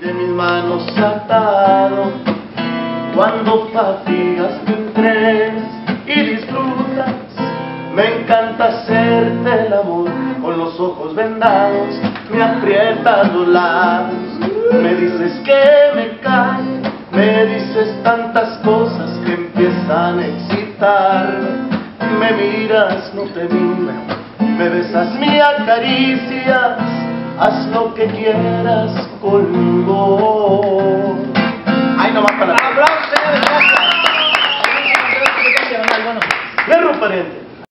de mis manos atado. Cuando fatigas te entregas y disfrutas, me encanta hacerte el amor con los ojos vendados, me aprietas los labios, me dices que me cae, me dices tantas cosas que empiezan a excitarme. Me miras, no te miro, me besas, me acaricias, haz lo que quieras conmigo. Ay, nomás para la... ¡Aplausos, señores! ¡Gracias! ¡Perro pariente!